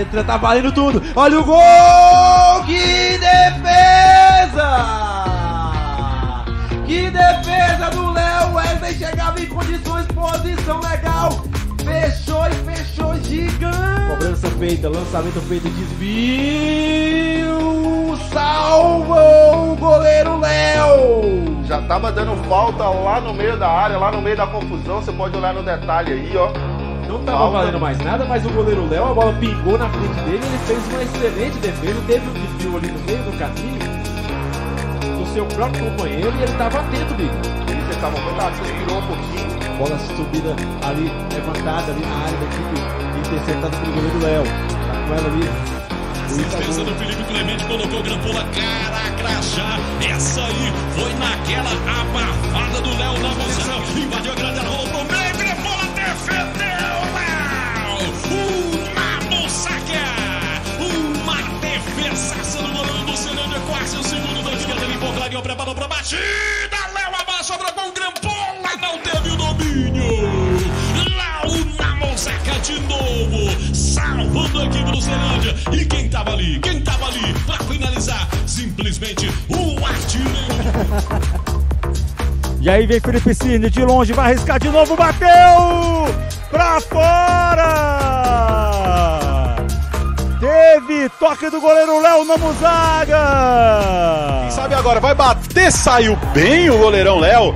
entra, tá valendo tudo. Olha o gol! Que defesa! Que defesa do Léo! Wesley chegava em condições, posição legal. Fechou e fechou gigante. Cobrança feita, lançamento feito, desvio. Salvou o goleiro Léo. Já tava dando falta lá no meio da área, lá no meio da confusão. Você pode olhar no detalhe aí, ó. Não tava valendo mais nada, mas o goleiro Léo, a bola pingou na frente dele. Ele fez uma excelente defesa. Teve um desvio ali no meio do caminho do seu próprio companheiro e ele tava atento, Bico. Ele tava muito atento, virou um pouquinho. Bola subida ali, levantada ali na área da equipe, interceptada pelo goleiro Léo. Tá com ela ali. Defesa do Felipe Clemente, colocou o Grampola, cara, crachá. Essa aí foi naquela abafada do Léo na posição. Invadiu a grande área, rolou pro meio, Grampola defendeu, Léo. Uma moçaca, uma defesaça do goleiro do Celândia, quase o segundo da esquerda, limpou, Clarinho, preparou pra batida. Léo abaixa, sobrou com o Grampola, não teve o domínio. Léo na moçaca de novo, salvando a equipe do Celândia. E quem tava ali pra finalizar? Simplesmente o artilheiro. E aí vem Felipe Cine de longe, vai arriscar de novo, bateu pra fora. Teve toque do goleiro Léo Namuzaga. Quem sabe agora vai bater, saiu bem o goleirão Léo.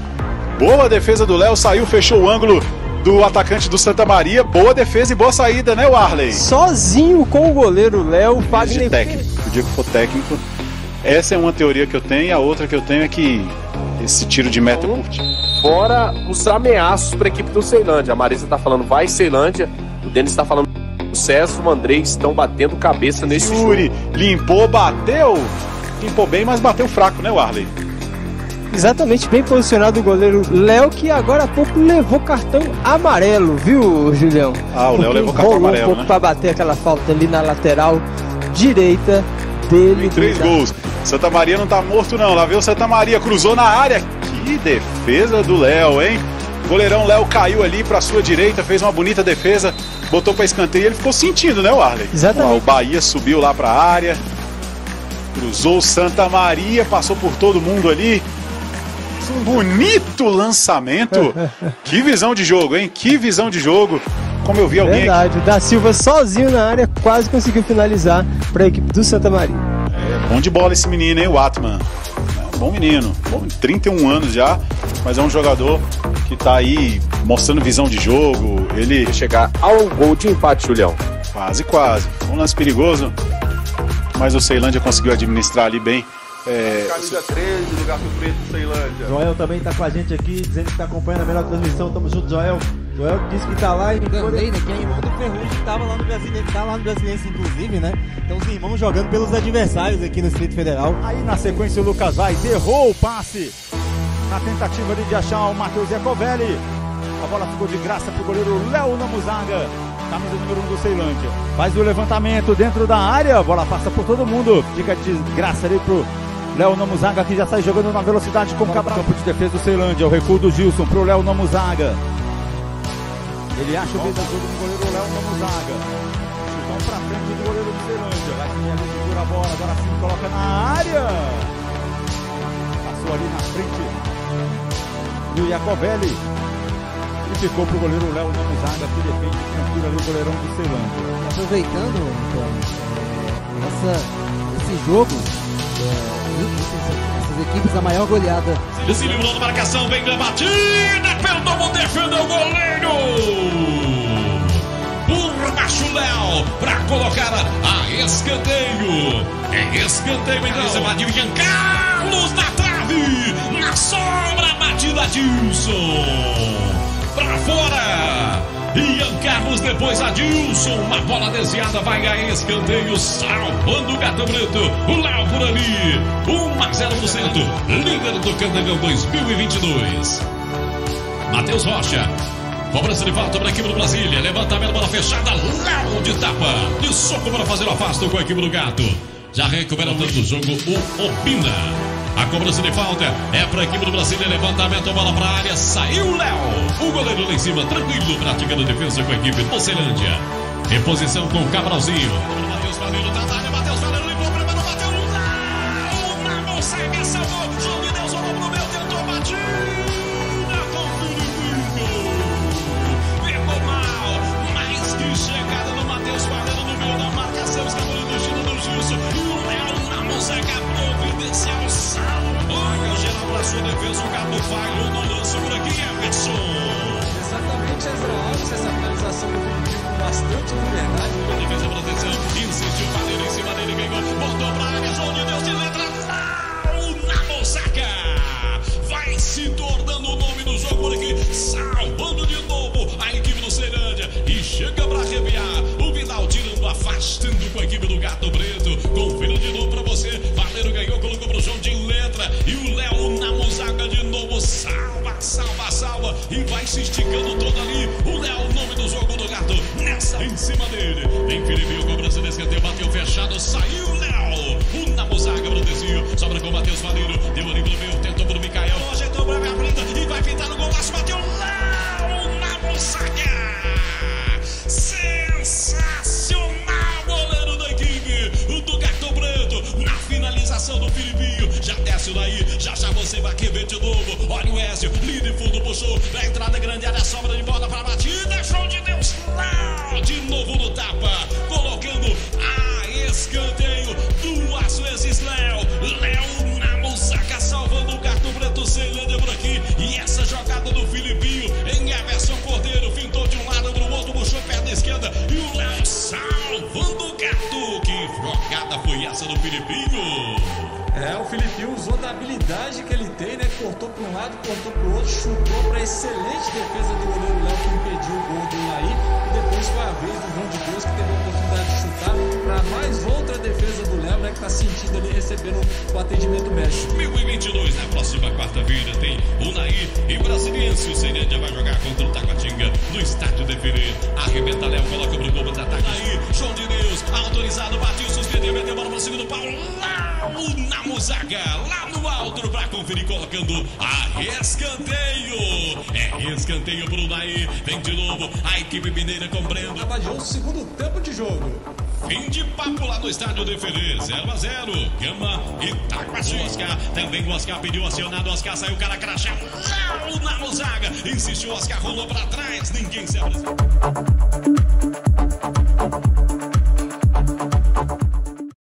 Boa defesa do Léo, saiu, fechou o ângulo do atacante do Santa Maria. Boa defesa e boa saída, né, Warley? Sozinho com o goleiro Léo, Fagner. Técnico, o dia que for técnico. Essa é uma teoria que eu tenho, a outra que eu tenho é que esse tiro de meta curte. Fora os ameaços para a equipe do Ceilândia. A Marisa tá falando vai Ceilândia, o Denis tá falando sucesso, o Andrei estão batendo cabeça nesse Yuri limpou, bateu. Limpou bem, mas bateu fraco, né, Warley? Exatamente, bem posicionado o goleiro Léo, que agora há pouco levou cartão amarelo, viu, Julião? Ah, o Léo levou cartão amarelo, um pouco, né? para bater aquela falta ali na lateral direita dele. Tem 3 gols. Santa Maria não tá morto não, lá veio o Santa Maria, cruzou na área. Que defesa do Léo, hein? O goleirão Léo caiu ali pra sua direita, fez uma bonita defesa, botou pra escanteio e ele ficou sentindo, né, Warley? Exatamente. O Bahia subiu lá pra área, cruzou o Santa Maria, passou por todo mundo ali. Um bonito lançamento. Que visão de jogo, hein? Que visão de jogo. Como eu vi alguém Verdade, o Da Silva sozinho na área quase conseguiu finalizar para a equipe do Santa Maria. É bom de bola esse menino, hein, o Atman. É um bom menino, bom, 31 anos já, mas é um jogador que tá aí mostrando visão de jogo. Ele chegar ao gol de empate, Julião. Quase. Um lance perigoso, mas o Ceilândia conseguiu administrar ali bem. Camisa 13 do Gato Preto, Ceilândia. Joel também tá com a gente aqui, dizendo que tá acompanhando a melhor transmissão. Tamo junto, Joel. Joel disse que tá lá e também, né? Que é irmão do Ferrugem, que tava lá no Brasiliense, tá lá no Brasiliense, inclusive, né? Então os irmãos jogando pelos adversários aqui no Distrito Federal. Aí na sequência o Lucas Vaz errou o passe na tentativa ali de achar o Matheus Iacovelli. A bola ficou de graça pro goleiro Léo Namuzaga, camisa número 1 do Ceilândia. Faz o levantamento dentro da área, a bola passa por todo mundo. Fica de graça ali pro Léo Namuzaga, que já sai jogando na velocidade com o Cabral. Campo de defesa do Ceilândia, o recuo do Gilson pro Léo Namuzaga. Ele acha o verdadeiro do goleiro Léo Namuzaga. Vão pra frente do goleiro do Ceilândia. Vai ali, segura a bola, agora sim coloca na área. Passou ali na frente do Iacovelli. E ficou pro goleiro Léo Namuzaga, que defende tranquilo ali o goleirão do Ceilândia. Aproveitando, esse jogo, essas equipes, a maior goleada. Ele se livrou da marcação, vem da batida, perdão, defendeu o goleiro. Por baixo Léo, pra colocar a escanteio. É escanteio, então. Evadiu Jean Carlos na trave, na sombra, batida Dilson. Pra fora. Ian Carlos, depois Adilson, uma bola desviada, vai a escanteio, salvando o Gato Preto, o Léo por ali, 1-0%, líder do Candangão 2022. Matheus Rocha, cobrança de falta para a equipe do Brasília, levantamento, bola fechada, Léo de tapa, de soco para fazer o afasto com a equipe do Gato. Já recuperando o jogo o Opina. A cobrança de falta é para a equipe do Brasília, levantamento, bola para a área, saiu o Léo. O goleiro lá em cima, tranquilo, praticando defesa com a equipe do Ceilândia. Reposição com o Cabralzinho. Matheus Valério tá na área. Matheus Valério limpou, primeiro bateu. Na Monsaga, salvou. João de Deus, rolou pro meu, tentou batida com o Filipinho. Pegou mal. Mais que chegada do Matheus Valério no meio da marcação. Escapou do destino do Gilson. E o Léo na Monsaga providencial. Olha, geral pra sua defesa. O Gato falhou no lance por aqui, Everson. Exatamente, Ezra Alves, essa finalização do Filipinho com bastante liberdade. A defesa, proteção, insistiu, Valério em cima dele, ganhou, botou pra área, João de Deus de letra, na Monsaca. Vai se tornando o nome do jogo por aqui, salvando de novo a equipe do Ceilândia. E chega pra arrepiar, o Vidal tirando, afastando com a equipe do Gato Preto. Confira de novo pra você, Valério ganhou, colocou pro João de letra. E o Léo na Monsaca de novo, salva, salva, salva. E vai se esticando todo ali, o Léo, o nome do jogo do Gato. Nessa, em cima dele, vem Filipinho, cobrança de escanteio, bateu fechado, saiu o Léo. O Namozaga protegiu, sobra com o Matheus Valério, deu ali pro meio, tentou pro Micael, ajeitou pra minha frente e vai pintar no golaço, bateu Léo, Namozaga. Sensacional, goleiro da equipe do Gato Preto, na finalização do Filipinho, já desce daí, já você vai querer de novo. Olha o Ézio, líder fundo, puxou, na entrada grande área, sobra de bola pra batida, João de Deus, lá, de novo no tapa, colocando a escanteio, duas vezes Léo na Monsaca, salvando o Gato Preto, Ceilândia por aqui, e essa jogada do Filipinho, em Everson Cordeiro, fintou de um lado pro outro, puxou perna esquerda, e o Léo salvando o Gato. Que jogada foi essa do Filipinho? O Filipinho usou da habilidade que ele tem, né? Cortou para um lado, cortou para o outro, chutou para excelente defesa do goleiro Léo, que impediu o gol do Naí. E depois foi a vez do João de Deus, que teve a oportunidade de chutar para mais outra defesa do Léo, né? Que está sentindo ali, recebendo o atendimento médico. 2022, na próxima quarta-feira, tem o Naí e Brasiliense. O Ceilândia vai jogar contra o Taguatinga no estádio Defender. Arrebenta Léo, coloca pro gol, ataque. Naí, João de Deus, autorizado, bateu, suspendeu, meteu bola para o segundo pau. Na Mozaga, lá no alto pra conferir, colocando a escanteio. Escanteio pro Naí, vem de novo a equipe mineira compreende. Abadiou o segundo tempo de jogo. Fim de papo lá no estádio Defender, 0-0. Gama e Taguatinga. Também o Oscar pediu acionado, o Oscar saiu, o cara crachá. Na Mozaga, insistiu, o Oscar rolou pra trás, ninguém se apresenta.